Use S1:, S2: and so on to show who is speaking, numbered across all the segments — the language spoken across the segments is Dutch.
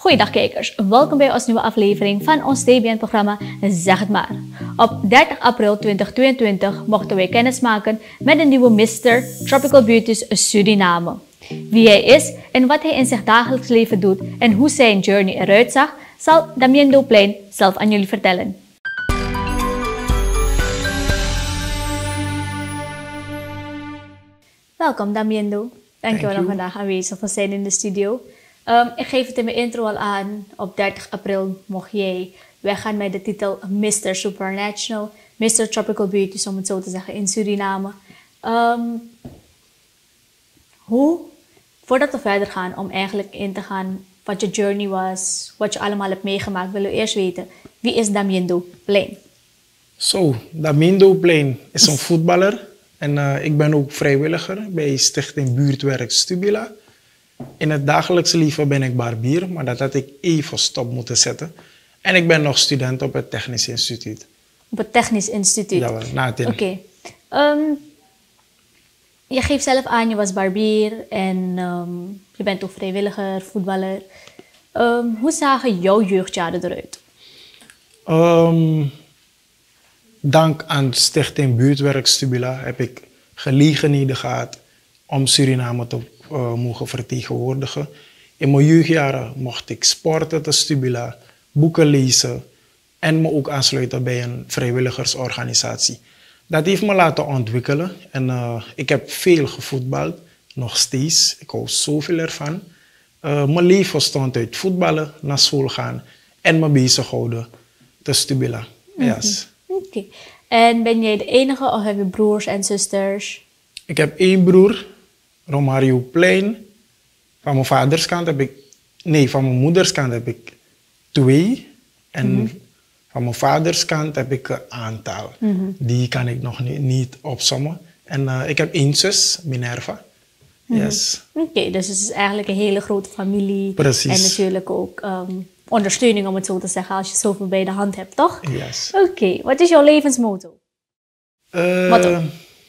S1: Goeiedag kijkers, welkom bij ons nieuwe aflevering van ons TBN-programma Zeg het maar. Op 30 april 2022 mochten wij kennis maken met de nieuwe Mr. Tropical Beauties Suriname. Wie hij is en wat hij in zijn dagelijks leven doet en hoe zijn journey eruit zag, zal Damiendo Plein zelf aan jullie vertellen. Welkom Damiendo, dankjewel dat vandaag aanwezig te zijn in de studio. Ik geef het in mijn intro al aan. Op 30 april mocht jij weggaan met de titel Mr. Supernatural, Mr. Tropical Beauties, om het zo te zeggen, in Suriname. Voordat we verder gaan, om eigenlijk in te gaan wat je journey was, wat je allemaal hebt meegemaakt, willen we eerst weten, wie is Damiendo Plein?
S2: Damiendo Plein is een voetballer en ik ben ook vrijwilliger bij Stichting Buurtwerk Stubila. In het dagelijkse leven ben ik barbier, maar dat had ik even stop moeten zetten. En ik ben nog student op het Technisch Instituut.
S1: Op het Technisch Instituut?
S2: Ja, na het in.
S1: Oké. Je geeft zelf aan, je was barbier en je bent ook vrijwilliger, voetballer. Hoe zagen jouw jeugdjaren eruit?
S2: Dank aan Stichting Buurtwerk Stubila heb ik gelegenheden gehad om Suriname te mogen vertegenwoordigen. In mijn jeugdjaren mocht ik sporten te Stubila, boeken lezen en me ook aansluiten bij een vrijwilligersorganisatie. Dat heeft me laten ontwikkelen en ik heb veel gevoetbald, nog steeds. Ik hou zoveel ervan. Mijn leven stond uit voetballen, naar school gaan en me bezighouden te Stubila. Yes.
S1: Oké. En ben jij de enige of heb je broers en zusters?
S2: Ik heb één broer, Romario Plein. Van mijn vaders kant heb ik... Nee, van mijn moeders kant heb ik 2. En van mijn vaders kant heb ik een aantal. Die kan ik nog niet opsommen. En ik heb 1 zus, Minerva. Yes.
S1: Oké, dus het is eigenlijk een hele grote familie.
S2: Precies.
S1: En natuurlijk ook ondersteuning, om het zo te zeggen, als je zoveel bij de hand hebt, toch?
S2: Yes.
S1: Oké, wat is jouw levensmotto? Motto?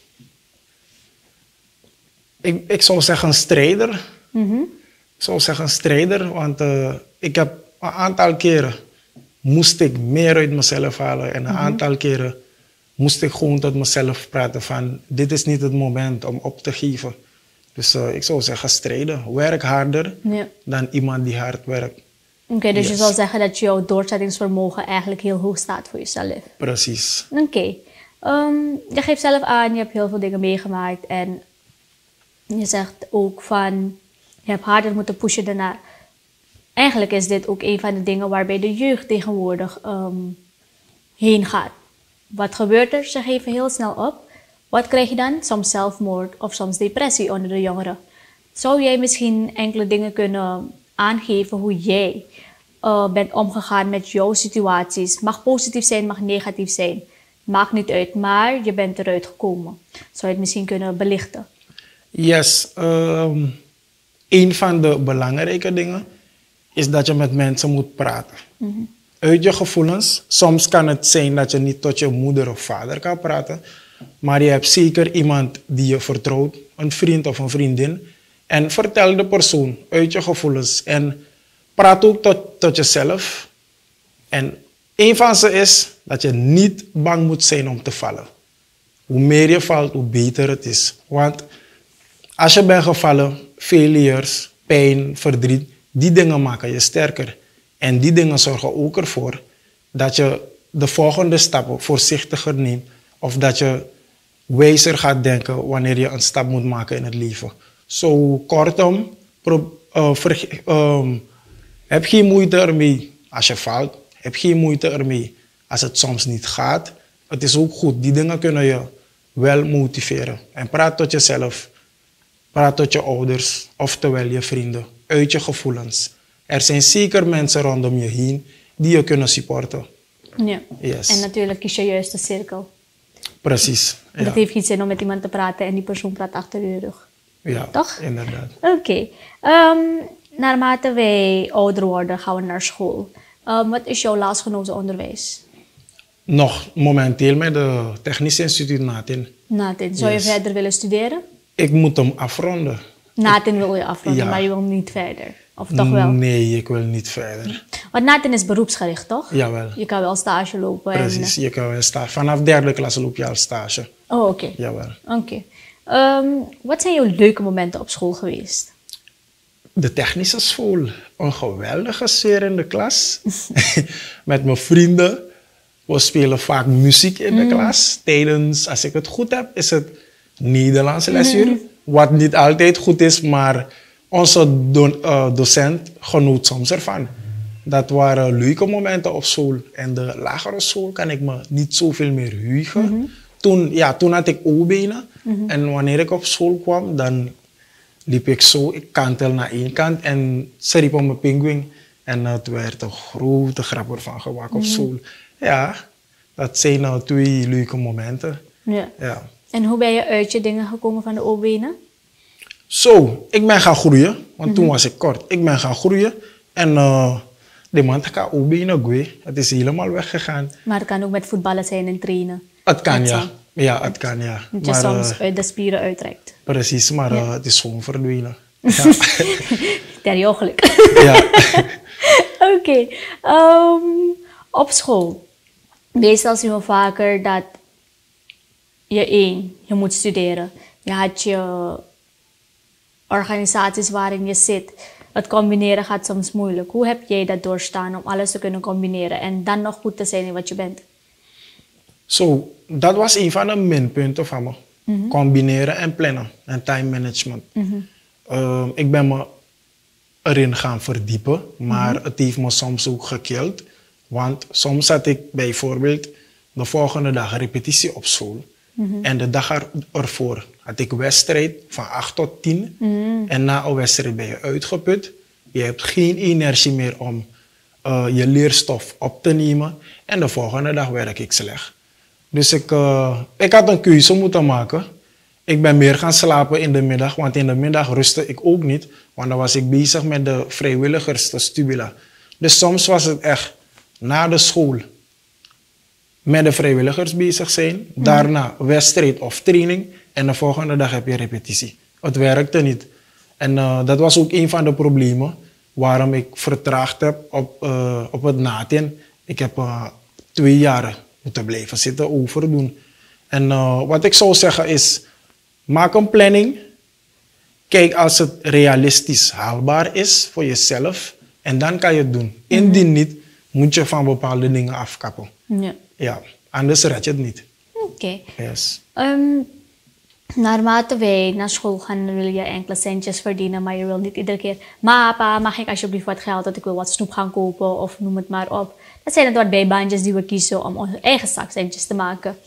S2: Ik zou zeggen strijder. Ik zou zeggen strijder, want ik heb een aantal keren moest ik meer uit mezelf halen. En een aantal keren moest ik gewoon tot mezelf praten van dit is niet het moment om op te geven. Dus ik zou zeggen strijden. Werk harder dan iemand die hard werkt.
S1: Oké, dus je zou zeggen dat jouw doorzettingsvermogen eigenlijk heel hoog staat voor jezelf.
S2: Precies.
S1: Oké. Je geeft zelf aan, je hebt heel veel dingen meegemaakt en je zegt ook van, je hebt harder moeten pushen daarna. Eigenlijk is dit ook een van de dingen waarbij de jeugd tegenwoordig heen gaat. Wat gebeurt er? Ze geven heel snel op. Wat krijg je dan? Soms zelfmoord of soms depressie onder de jongeren. Zou jij misschien enkele dingen kunnen aangeven hoe jij bent omgegaan met jouw situaties? Mag positief zijn, mag negatief zijn. Maakt niet uit, maar je bent eruit gekomen. Zou je het misschien kunnen belichten?
S2: Yes. Een van de belangrijke dingen is dat je met mensen moet praten. Uit je gevoelens. Soms kan het zijn dat je niet tot je moeder of vader kan praten. Maar je hebt zeker iemand die je vertrouwt. Een vriend of een vriendin. En vertel de persoon uit je gevoelens. En praat ook tot jezelf. En een van ze is dat je niet bang moet zijn om te vallen. Hoe meer je valt, hoe beter het is. Want als je bent gevallen, failures, pijn, verdriet, die dingen maken je sterker. En die dingen zorgen ook ervoor dat je de volgende stappen voorzichtiger neemt. Of dat je wijzer gaat denken wanneer je een stap moet maken in het leven. Zo kortom, heb geen moeite ermee als je valt. Heb geen moeite ermee als het soms niet gaat. Het is ook goed. Die dingen kunnen je wel motiveren. En praat tot jezelf. Praat tot je ouders, oftewel je vrienden. Uit je gevoelens. Er zijn zeker mensen rondom je heen die je kunnen supporten.
S1: Ja.
S2: Yes.
S1: En natuurlijk kies je juist de cirkel.
S2: Precies. Ja.
S1: Dat heeft geen zin om met iemand te praten en die persoon praat achter je rug.
S2: Ja,
S1: toch?
S2: Inderdaad.
S1: Oké. Naarmate wij ouder worden, gaan we naar school. Wat is jouw laatstgenoten onderwijs?
S2: Nog momenteel met het Technisch Instituut Natin.
S1: Natin. Zou je verder willen studeren?
S2: Ik moet hem afronden.
S1: Natin wil je afronden, maar je wil niet verder. Of toch wel?
S2: Nee, ik wil niet verder.
S1: Want Nathan is beroepsgericht, toch?
S2: Jawel.
S1: Je kan wel stage lopen.
S2: Precies, je kan wel stage. Vanaf derde klas loop je al stage.
S1: Oh, oké.
S2: Jawel.
S1: Oké. Wat zijn jouw leuke momenten op school geweest?
S2: De technische school. Een geweldige sfeer in de klas. Met mijn vrienden. We spelen vaak muziek in de klas. Tijdens, als ik het goed heb, is het Nederlandse lesuur. Wat niet altijd goed is, maar onze docent genoot soms ervan. Dat waren leuke momenten op school. En de lagere school kan ik me niet zoveel meer heugen. Toen had ik O-benen. En wanneer ik op school kwam, dan liep ik zo, ik kantel naar één kant en ze riep op mijn pinguïn. En het werd een grote grap ervan gemaakt op school. Ja, dat zijn twee leuke momenten.
S1: Ja.
S2: Ja.
S1: En hoe ben je uit je dingen gekomen van de O-benen?
S2: Zo, ik ben gaan groeien, want toen was ik kort. Ik ben gaan groeien en de man kan O-benen, het is helemaal weggegaan.
S1: Maar het kan ook met voetballen zijn en trainen.
S2: Het kan,
S1: Net
S2: ja.
S1: zo.
S2: Ja, het kan, ja.
S1: Dat je soms uit de spieren uittrekt.
S2: Precies, maar het is gewoon verdwenen. Ja.
S1: Ter je ongeluk.
S2: Ja.
S1: Oké. Op school. Meestal zien we vaker dat je moet studeren. Je had je organisaties waarin je zit. Het combineren gaat soms moeilijk. Hoe heb jij dat doorstaan om alles te kunnen combineren en dan nog goed te zijn in wat je bent?
S2: Zo, dat was een van de minpunten van me. Combineren en plannen en time management. Ik ben me erin gaan verdiepen, maar het heeft me soms ook gekild. Want soms had ik bijvoorbeeld de volgende dag repetitie op school. En de dag ervoor had ik wedstrijd van 8 tot 10. En na een wedstrijd ben je uitgeput. Je hebt geen energie meer om je leerstof op te nemen. En de volgende dag werk ik slecht. Dus ik had een keuze moeten maken. Ik ben meer gaan slapen in de middag, want in de middag rustte ik ook niet. Want dan was ik bezig met de vrijwilligers, de Stubila. Dus soms was het echt na de school met de vrijwilligers bezig zijn. Daarna wedstrijd of training. En de volgende dag heb je repetitie. Het werkte niet. En dat was ook een van de problemen waarom ik vertraagd heb op het NATIN. Ik heb 2 jaar moeten blijven zitten overdoen. En wat ik zou zeggen is, maak een planning. Kijk als het realistisch haalbaar is voor jezelf. En dan kan je het doen. Indien niet, moet je van bepaalde dingen afkappen.
S1: Ja.
S2: Ja, anders red je het niet.
S1: Oké.
S2: Yes.
S1: Naarmate wij naar school gaan, dan wil je enkele centjes verdienen, maar je wil niet iedere keer, pa, mag ik alsjeblieft wat geld, dat ik wil wat snoep gaan kopen of noem het maar op. Dat zijn het wat bijbaantjes die we kiezen om onze eigen zakcentjes te maken.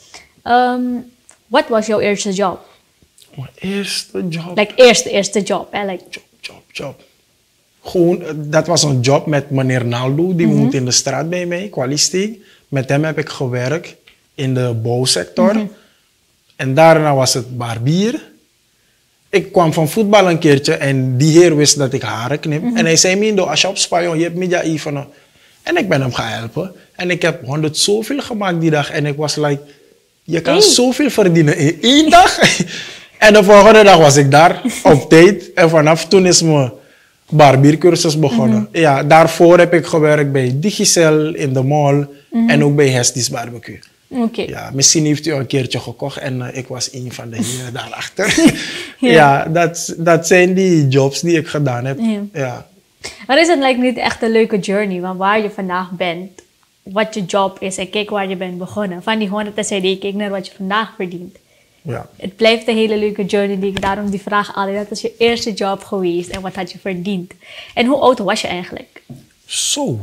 S1: Wat was jouw eerste job?
S2: Mijn eerste job?
S1: Like eerste job, hè? Like...
S2: Job. Gewoon, dat was een job met meneer Naldo, die woont in de straat bij mij, Kwalisteek. Met hem heb ik gewerkt in de bouwsector. En daarna was het barbier. Ik kwam van voetbal een keertje en die heer wist dat ik haren knip. En hij zei, Mindo, als je op Spanje, je hebt media even. En ik ben hem gaan helpen. En ik heb 100 zoveel gemaakt die dag. En ik was like, je kan zoveel verdienen in 1 dag. En de volgende dag was ik daar op tijd. En vanaf toen is mijn barbiercursus begonnen. Ja, daarvoor heb ik gewerkt bij Digicel in de mall. En ook bij Hestis Barbecue.
S1: Oké.
S2: Ja, misschien heeft u een keertje gekocht en ik was een van de heren daarachter. Ja, dat zijn die jobs die ik gedaan heb. Ja.
S1: Maar is het like niet echt een leuke journey? Want waar je vandaag bent, wat je job is en kijk waar je bent begonnen. Van die 100 TCD, kijk naar wat je vandaag verdient.
S2: Ja.
S1: Het blijft een hele leuke journey. Daarom die vraag altijd, dat is je eerste job geweest en wat had je verdiend? En hoe oud was je eigenlijk?
S2: Zo.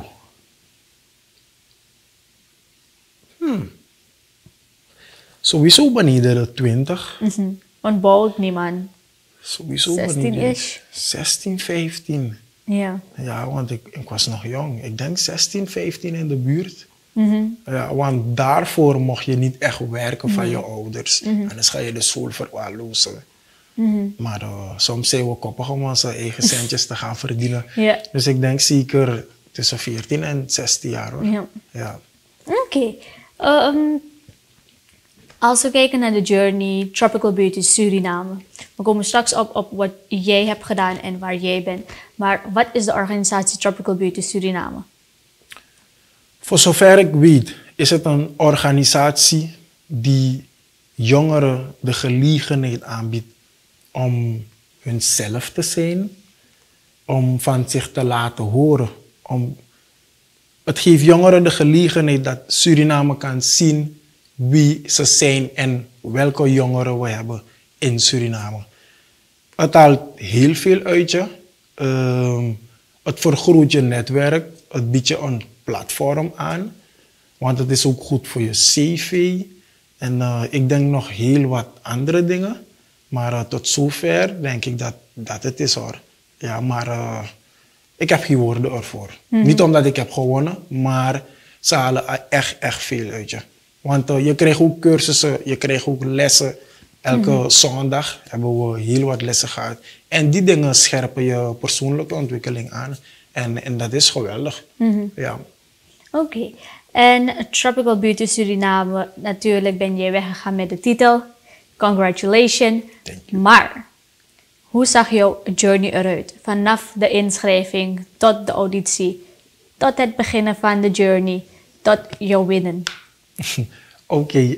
S2: Sowieso beneden de 20.
S1: Ontbouwd, niemand.
S2: Sowieso
S1: 16-ish.
S2: 16, 15.
S1: Ja. Ja,
S2: want ik was nog jong. Ik denk 16, 15 in de buurt. Ja, want daarvoor mocht je niet echt werken van je ouders. Anders ga je de school verwaarlozen. Maar soms zijn we koppig om onze eigen centjes te gaan verdienen.
S1: Ja.
S2: Dus ik denk zeker tussen 14 en 16 jaar hoor. Ja.
S1: Oké. Als we kijken naar de journey Tropical Beauty Suriname. We komen straks op wat jij hebt gedaan en waar jij bent. Maar wat is de organisatie Tropical Beauty Suriname?
S2: Voor zover ik weet, is het een organisatie die jongeren de gelegenheid aanbiedt om hunzelf te zijn, om van zich te laten horen. Het geeft jongeren de gelegenheid dat Suriname kan zien wie ze zijn en welke jongeren we hebben in Suriname. Het haalt heel veel uit je. Het vergroot je netwerk. Het biedt je een platform aan. Want het is ook goed voor je cv. En ik denk nog heel wat andere dingen. Maar tot zover denk ik dat het is hoor. Ja, maar ik heb geen woorden ervoor. Niet omdat ik heb gewonnen, maar ze halen echt veel uit je. Want je krijgt ook cursussen, je krijgt ook lessen. Elke zondag hebben we heel wat lessen gehad. En die dingen scherpen je persoonlijke ontwikkeling aan. En dat is geweldig. Ja.
S1: Oké. En Tropical Beauty Suriname, natuurlijk ben je weggegaan met de titel. Congratulations.
S2: Thank you.
S1: Maar, hoe zag jouw journey eruit? Vanaf de inschrijving tot de auditie, tot het beginnen van de journey, tot jouw winnen.
S2: Oké.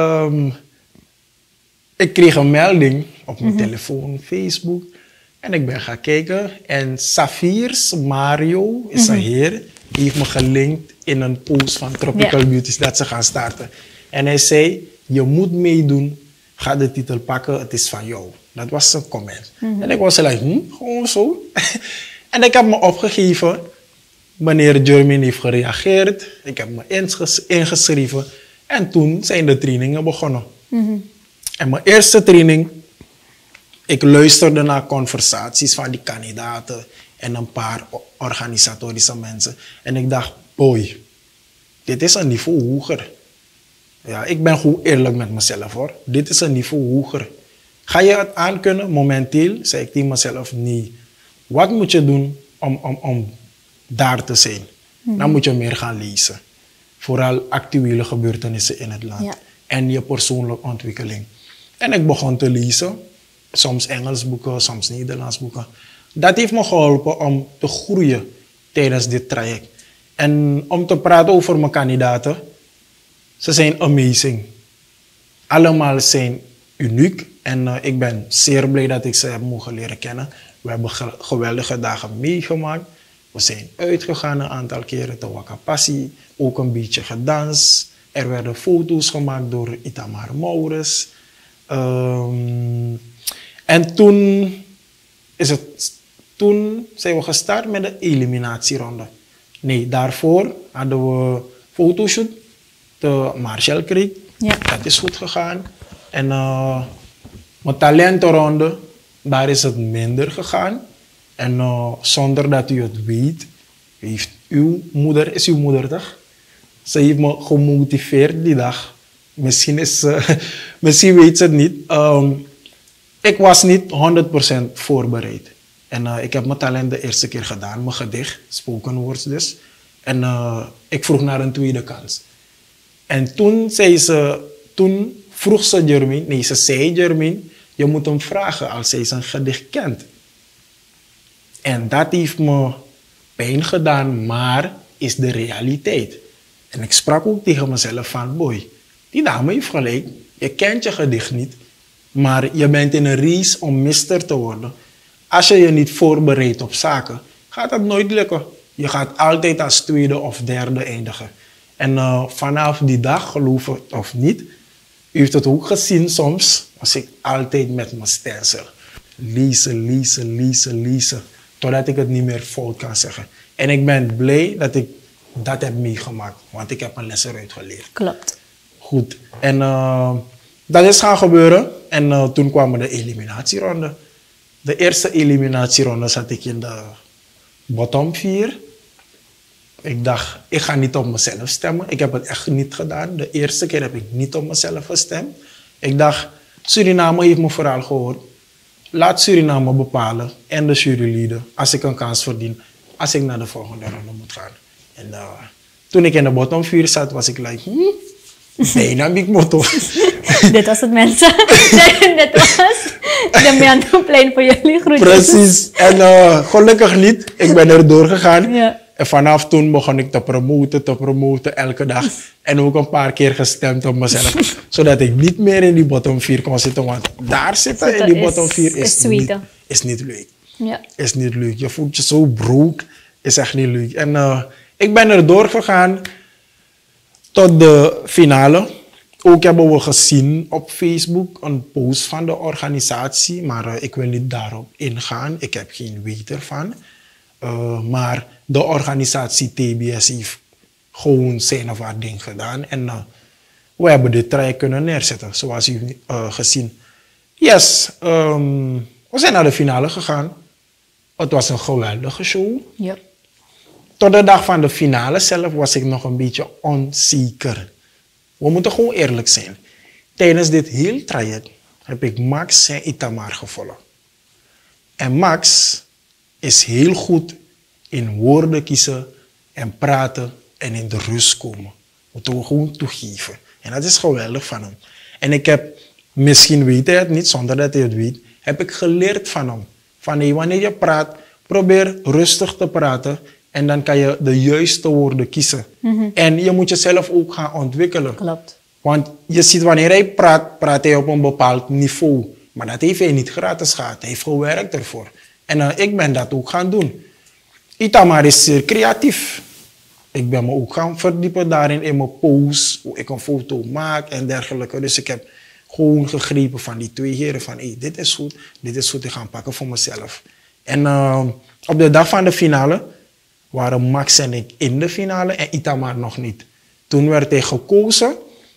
S2: Ik kreeg een melding op mijn telefoon, Facebook. En ik ben gaan kijken. En Safirs Mario is een heer. Die heeft me gelinkt in een post van Tropical Beauties dat ze gaan starten. En hij zei, je moet meedoen. Ga de titel pakken, het is van jou. Dat was zijn comment. En ik was like, gewoon zo. En ik heb me opgegeven. Meneer Jermin heeft gereageerd. Ik heb me ingeschreven. En toen zijn de trainingen begonnen. En mijn eerste training, ik luisterde naar conversaties van die kandidaten en een paar organisatorische mensen. En ik dacht, boy, dit is een niveau hoger. Ja, ik ben goed eerlijk met mezelf hoor. Dit is een niveau hoger. Ga je het aankunnen? Momenteel zei ik tegen mezelf, nee. Wat moet je doen om daar te zijn? Dan moet je meer gaan lezen. Vooral actuele gebeurtenissen in het land.
S1: Ja.
S2: En je persoonlijke ontwikkeling. En ik begon te lezen. Soms Engels boeken, soms Nederlands boeken. Dat heeft me geholpen om te groeien tijdens dit traject. En om te praten over mijn kandidaten. Ze zijn amazing. Allemaal zijn uniek. En ik ben zeer blij dat ik ze heb mogen leren kennen. We hebben geweldige dagen meegemaakt. We zijn uitgegaan een aantal keren te Wakapassi. Ook een beetje gedanst. Er werden foto's gemaakt door Itamar Maurits. En toen zijn we gestart met de eliminatieronde. Nee, daarvoor hadden we fotoshoot te Marshall Creek.
S1: Ja.
S2: Dat is goed gegaan. En mijn talentenronde, daar is het minder gegaan. En zonder dat u het weet, heeft uw moeder toch? Ze heeft me gemotiveerd die dag. Misschien weet ze het niet. Ik was niet 100% voorbereid. En ik heb mijn talent de eerste keer gedaan, mijn gedicht, spoken words dus. En ik vroeg naar een tweede kans. En toen vroeg ze Jermin, nee, ze zei Jermin, je moet hem vragen als hij zijn gedicht kent. En dat heeft me pijn gedaan, maar is de realiteit. En ik sprak ook tegen mezelf van, boy, die dame heeft gelijk. Je kent je gedicht niet, maar je bent in een race om mister te worden. Als je je niet voorbereidt op zaken, gaat dat nooit lukken. Je gaat altijd als tweede of derde eindigen. En vanaf die dag, geloof het of niet, u heeft het ook gezien soms, was ik altijd met mijn stencil. Lezen, totdat ik het niet meer fout kan zeggen. En ik ben blij dat ik dat heb meegemaakt, want ik heb een les eruit geleerd.
S1: Klopt.
S2: Goed. En dat is gaan gebeuren. En toen kwam de eliminatieronde. De eerste eliminatieronde zat ik in de bottom 4. Ik dacht, ik ga niet op mezelf stemmen. Ik heb het echt niet gedaan. De eerste keer heb ik niet op mezelf gestemd. Ik dacht, Suriname heeft me vooral gehoord. Laat Suriname bepalen en de juryleden als ik een kans verdien, als ik naar de volgende ronde moet gaan. En toen ik in de bottom 4 zat, was ik like, bijna big motto.
S1: Dit was het, mensen. Dit was de Meanderplein voor jullie. Groetjes.
S2: Precies. En gelukkig niet. Ik ben er doorgegaan.
S1: Ja.
S2: En vanaf toen begon ik te promoten elke dag. En ook een paar keer gestemd op mezelf. Zodat ik niet meer in die bottom 4 kon zitten. Want daar zitten in die bottom 4 is niet leuk.
S1: Ja.
S2: Is niet leuk. Je voelt je zo broke. Is echt niet leuk. En ik ben er doorgegaan tot de finale. Ook hebben we gezien op Facebook een post van de organisatie. Maar ik wil niet daarop ingaan. Ik heb geen weet ervan. Maar de organisatie TBS heeft gewoon zijn of haar ding gedaan. En we hebben dit traject kunnen neerzetten, zoals u gezien. Yes, we zijn naar de finale gegaan. Het was een geweldige show.
S1: Yep.
S2: Tot de dag van de finale zelf was ik nog een beetje onzeker. We moeten gewoon eerlijk zijn. Tijdens dit heel traject heb ik Max en Itamar gevolgd. En Max is heel goed in woorden kiezen en praten en in de rust komen. Moeten we gewoon toegeven. En dat is geweldig van hem. En ik heb, misschien weet hij het niet, zonder dat hij het weet, heb ik geleerd van hem. Van hey, wanneer je praat, probeer rustig te praten en dan kan je de juiste woorden kiezen. En je moet jezelf ook gaan ontwikkelen.
S1: Klopt.
S2: Want je ziet wanneer hij praat, praat hij op een bepaald niveau. Maar dat heeft hij niet gratis gehad. Hij heeft gewerkt ervoor. En ik ben dat ook gaan doen. Itamar is zeer creatief. Ik ben me ook gaan verdiepen daarin in mijn posts, hoe ik een foto maak en dergelijke. Dus ik heb gewoon gegrepen van die twee heren van hey, dit is goed, ik ga pakken voor mezelf. En op de dag van de finale waren Max en ik in de finale en Itamar nog niet. Toen werd hij gekozen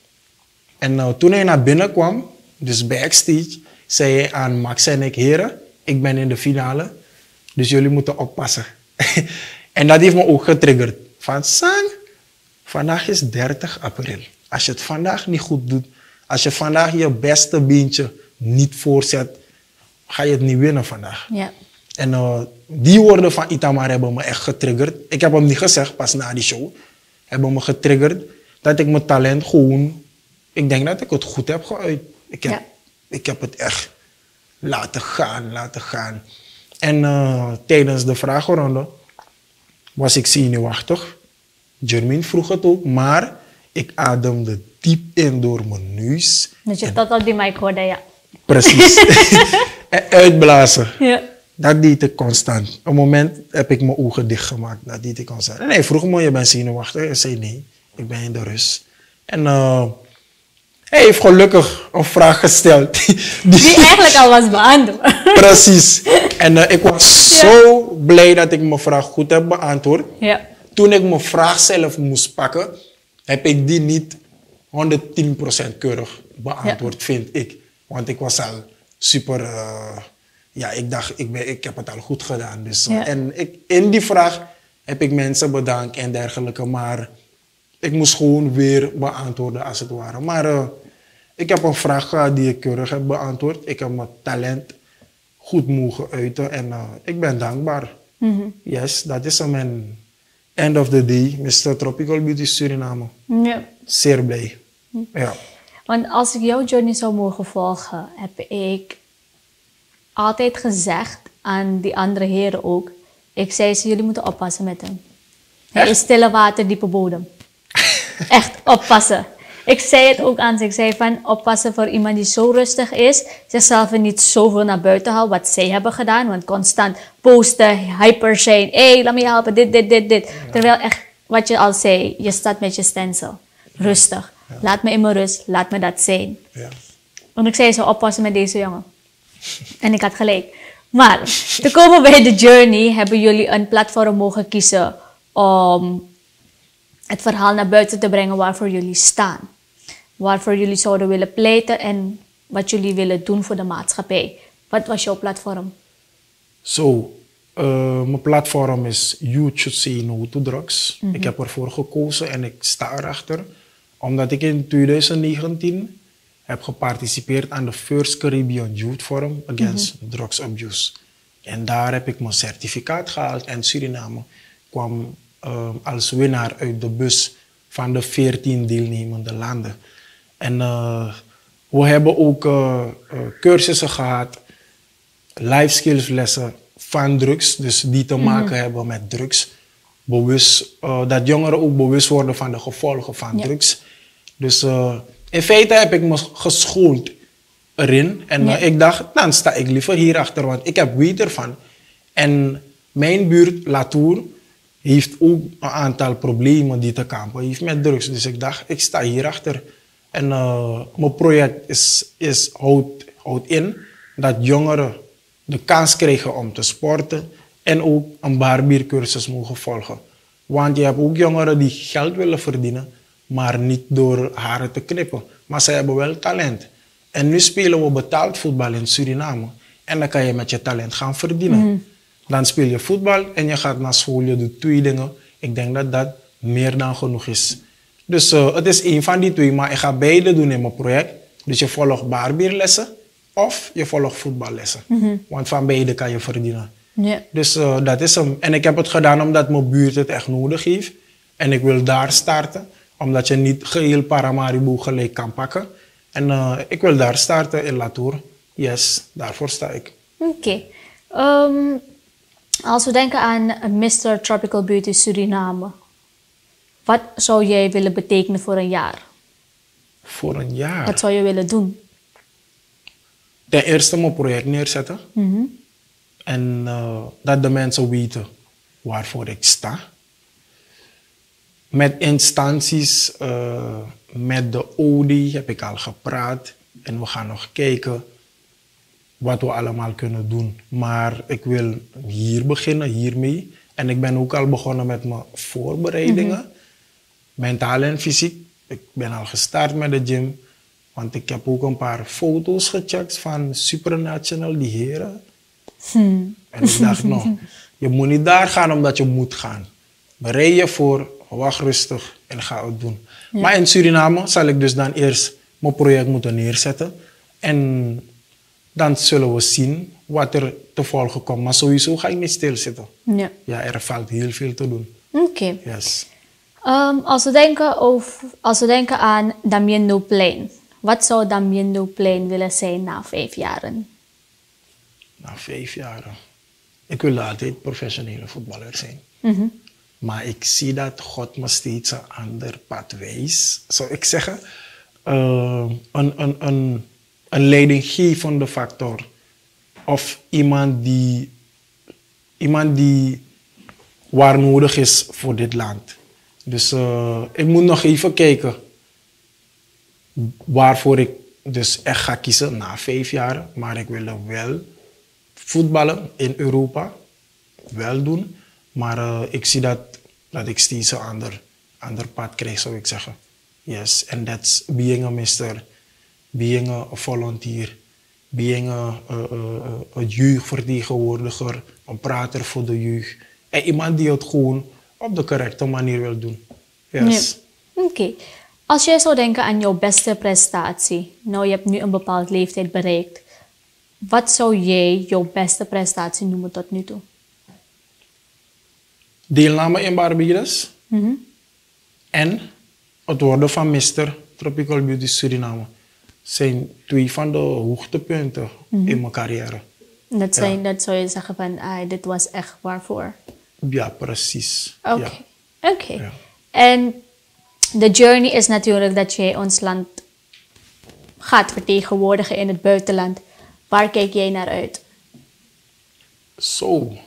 S2: en toen hij naar binnen kwam, dus backstage, zei hij aan Max en ik, heren, ik ben in de finale, dus jullie moeten oppassen. En dat heeft me ook getriggerd. Van Sang, vandaag is 30 april. Als je het vandaag niet goed doet, als je vandaag je beste beentje niet voorzet, ga je het niet winnen vandaag.
S1: Ja.
S2: En die woorden van Itamar hebben me echt getriggerd. Ik heb hem niet gezegd, pas na die show. Hebben me getriggerd dat ik mijn talent gewoon... Ik denk dat ik het goed heb geuit. Ik heb het echt laten gaan. En tijdens de vragenronde was ik zenuwachtig. Jermaine vroeg het ook, maar ik ademde diep in door mijn neus.
S1: Dat je tot op die mic hoorde, ja.
S2: Precies. En uitblazen.
S1: Ja.
S2: Dat deed ik constant. Op een moment heb ik mijn ogen dichtgemaakt. Dat deed ik constant. En hij vroeg me, je bent zenuwachtig? Ik zei nee, ik ben in de rust. En hij heeft gelukkig een vraag gesteld.
S1: Die eigenlijk al was beantwoord.
S2: Precies. En ik was zo blij dat ik mijn vraag goed heb beantwoord.
S1: Ja.
S2: Toen ik mijn vraag zelf moest pakken, heb ik die niet 110% keurig beantwoord, vind ik. Want ik was al super... ik dacht, ik heb het al goed gedaan. Dus, en in die vraag heb ik mensen bedankt en dergelijke. Maar ik moest gewoon weer beantwoorden als het ware. Maar ik heb een vraag gehad die ik keurig heb beantwoord. Ik heb mijn talent goed mogen uiten en ik ben dankbaar. Yes, dat is mijn end of the day, Mr. Tropical Beauty Suriname.
S1: Ja.
S2: Zeer blij. Ja.
S1: Want als ik jouw journey zou mogen volgen, heb ik altijd gezegd aan die andere heren ook. Ik zei ze, jullie moeten oppassen met hem. Hij is stille water, diepe bodem. Echt oppassen. Ik zei het ook aan ze. Ik zei van oppassen voor iemand die zo rustig is. Zichzelf niet zoveel naar buiten haalt wat zij hebben gedaan. Want constant posten, hyper zijn. Hé, laat me je helpen, dit. Terwijl echt, wat je al zei, je staat met je stencil. Rustig. Ja. Laat me in mijn rust, laat me dat zijn. Ja. Want ik zei zo oppassen met deze jongen. En ik had gelijk. Maar, te komen bij de journey, hebben jullie een platform mogen kiezen om het verhaal naar buiten te brengen waarvoor jullie staan. Waarvoor jullie zouden willen pleiten en wat jullie willen doen voor de maatschappij. Wat was jouw platform?
S2: Mijn platform is Youth Should Say No to Drugs. Ik heb ervoor gekozen en ik sta erachter. Omdat ik in 2019 heb geparticipeerd aan de First Caribbean Youth Forum Against Drugs Abuse. En daar heb ik mijn certificaat gehaald en Suriname kwam als winnaar uit de bus van de 14 deelnemende landen. En We hebben ook cursussen gehad, life skills lessen van drugs, dus die te maken hebben met drugs. Bewust, dat jongeren ook bewust worden van de gevolgen van drugs. Dus in feite heb ik me geschoold erin. En ik dacht, dan sta ik liever hierachter, want ik heb weet ervan. En mijn buurt, Latour, heeft ook een aantal problemen die te kampen heeft met drugs. Dus ik dacht, ik sta hierachter. En mijn project houdt in dat jongeren de kans krijgen om te sporten en ook een barbiercursus mogen volgen. Want je hebt ook jongeren die geld willen verdienen, maar niet door haren te knippen. Maar ze hebben wel talent. En nu spelen we betaald voetbal in Suriname. En dan kan je met je talent gaan verdienen. Dan speel je voetbal en je gaat naar school, je doet 2 dingen. Ik denk dat dat meer dan genoeg is. Dus het is één van die 2, maar ik ga beide doen in mijn project. Dus je volgt barbierlessen of je volgt voetballessen. Want van beide kan je verdienen. Dus dat is hem. En ik heb het gedaan omdat mijn buurt het echt nodig heeft. En ik wil daar starten, omdat je niet geheel Paramaribo gelijk kan pakken. En ik wil daar starten in Latour. Yes, daarvoor sta ik.
S1: Oké. Als we denken aan Mr. Tropical Beauty Suriname, wat zou jij willen betekenen voor een jaar?
S2: Voor een jaar?
S1: Wat zou je willen doen?
S2: Ten eerste mijn project neerzetten. En dat de mensen weten waarvoor ik sta. Met instanties, met de ODI heb ik al gepraat. En we gaan nog kijken wat we allemaal kunnen doen. Maar ik wil hier beginnen, hiermee. En ik ben ook al begonnen met mijn voorbereidingen. Mentaal en fysiek. Ik ben al gestart met de gym. Want ik heb ook een paar foto's gecheckt van Supranational, die heren. En ik dacht nog, je moet niet daar gaan omdat je moet gaan. Bereid je voor, wacht rustig en ga het doen. Maar in Suriname zal ik dus dan eerst mijn project moeten neerzetten. En dan zullen we zien wat er te volgen komt. Maar sowieso ga ik niet stilzitten. Ja, er valt heel veel te doen.
S1: Oké.
S2: Yes.
S1: Als we denken aan Damiendo Plein. Wat zou Damiendo Plein willen zijn na 5 jaren?
S2: Na 5 jaren? Ik wil altijd professionele voetballer zijn. Maar ik zie dat God me steeds een ander pad wijst. Zou ik zeggen, een leidinggevende factor. Of iemand die waar nodig is voor dit land. Dus ik moet nog even kijken waarvoor ik dus echt ga kiezen na 5 jaar. Maar ik wil wel voetballen in Europa. Wel doen. Maar ik zie dat ik steeds een ander pad krijg, zou ik zeggen. Yes, and that's being a mister, being a volunteer, being a jeugdvertegenwoordiger, een prater voor de jeugd. En iemand die het gewoon op de correcte manier wil doen. Yes.
S1: Oké. Als jij zou denken aan jouw beste prestatie, nou je hebt nu een bepaald leeftijd bereikt, wat zou jij jouw beste prestatie noemen tot nu toe?
S2: Deelname in Barbados en het worden van Mr. Tropical Beauty Suriname zijn 2 van de hoogtepunten in mijn carrière.
S1: Dat zou je zeggen van, dit was echt waarvoor?
S2: Ja, precies.
S1: Oké. Ja. En de journey is natuurlijk dat jij ons land gaat vertegenwoordigen in het buitenland. Waar kijk jij naar uit?
S2: Zo.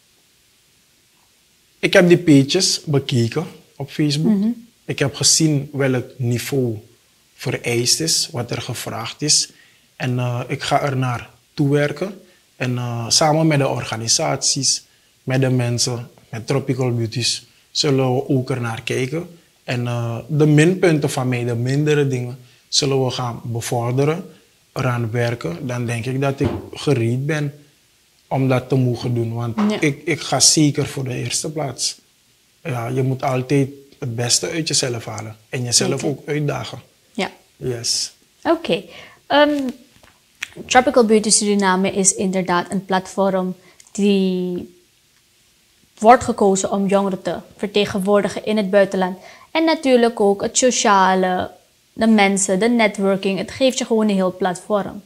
S2: Ik heb die pages bekeken op Facebook. Ik heb gezien welk niveau vereist is, wat er gevraagd is. En ik ga er naar toewerken. En samen met de organisaties, met de mensen, met Tropical Beauties, zullen we ook er naar kijken. En de minpunten van mij, de mindere dingen, zullen we gaan bevorderen, eraan werken. Dan denk ik dat ik gereed ben om dat te mogen doen. Want ik ga zeker voor de eerste plaats. Ja, je moet altijd het beste uit jezelf halen. En jezelf ook uitdagen.
S1: Ja.
S2: Yes.
S1: Oké. Tropical Beauty Suriname is inderdaad een platform die wordt gekozen om jongeren te vertegenwoordigen in het buitenland. En natuurlijk ook het sociale de mensen, de networking. Het geeft je gewoon een heel platform.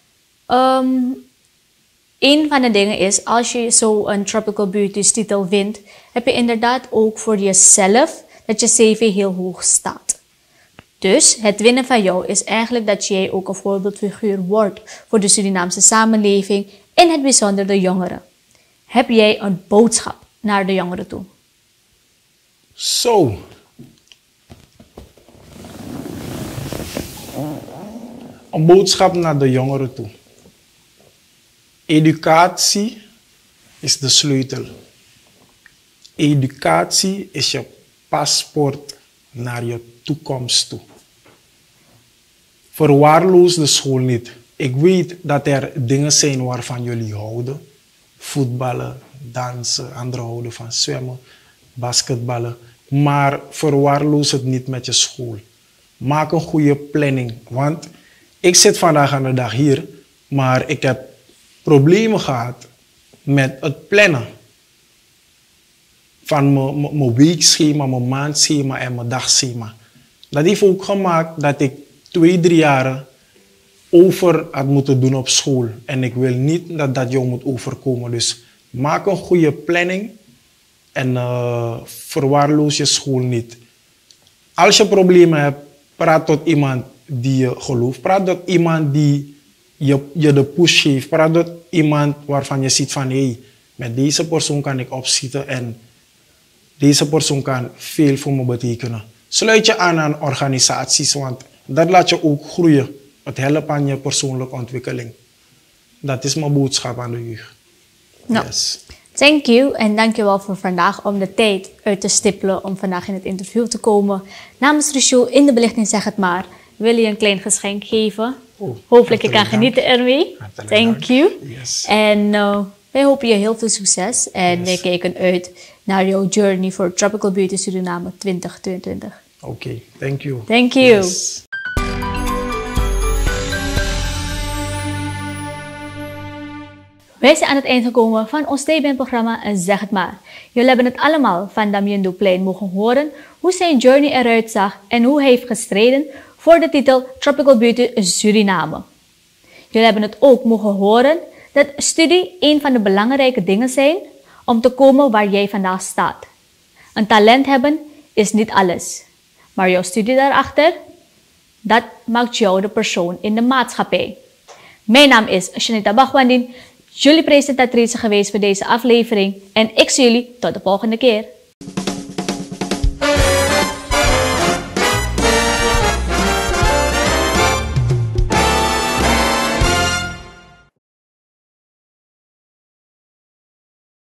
S1: Een van de dingen is, als je zo een Tropical Beauties titel wint, heb je inderdaad ook voor jezelf dat je CV heel hoog staat. Dus het winnen van jou is eigenlijk dat jij ook een voorbeeldfiguur wordt voor de Surinaamse samenleving, in het bijzonder de jongeren. Heb jij een boodschap naar de jongeren toe?
S2: Zo. Een boodschap naar de jongeren toe. Educatie is de sleutel. Educatie is je paspoort naar je toekomst toe. Verwaarloos de school niet. Ik weet dat er dingen zijn waarvan jullie houden. Voetballen, dansen, anderen houden van zwemmen, basketballen. Maar verwaarloos het niet met je school. Maak een goede planning. Want ik zit vandaag aan de dag hier, maar ik heb problemen gehad met het plannen. Van mijn weekschema, mijn maandschema en mijn dagschema. Dat heeft ook gemaakt dat ik 2-3 jaren over had moeten doen op school. En ik wil niet dat dat jou moet overkomen. Dus maak een goede planning en verwaarloos je school niet. Als je problemen hebt, praat tot iemand die je gelooft. Praat tot iemand die je de push geeft. Praat tot iemand waarvan je ziet van hey, met deze persoon kan ik opschieten en deze persoon kan veel voor me betekenen. Sluit je aan organisaties, want dat laat je ook groeien. Het helpt aan je persoonlijke ontwikkeling. Dat is mijn boodschap aan de jeugd.
S1: Nou,
S2: Yes.
S1: thank you en dankjewel voor vandaag om de tijd uit te stippelen om vandaag in het interview te komen. Namens de show In de Belichting Zeg Het Maar wil je een klein geschenk geven. Hopelijk je kan genieten ermee. Thank you.
S2: Yes.
S1: En wij hopen je heel veel succes en wij kijken uit naar jouw journey voor Tropical Beauty Suriname 2022.
S2: Oké, thank you.
S1: Thank you.
S2: Yes.
S1: Wij zijn aan het eind gekomen van ons TBN-programma en Zeg Het Maar. Jullie hebben het allemaal van Damien Duplein mogen horen hoe zijn journey eruit zag en hoe hij heeft gestreden voor de titel Tropical Beauty Suriname. Jullie hebben het ook mogen horen dat studie een van de belangrijke dingen zijn om te komen waar jij vandaag staat. Een talent hebben is niet alles, maar jouw studie daarachter, dat maakt jou de persoon in de maatschappij. Mijn naam is Shanita Bagwandin, jullie presentatrice geweest voor deze aflevering en ik zie jullie tot de volgende keer.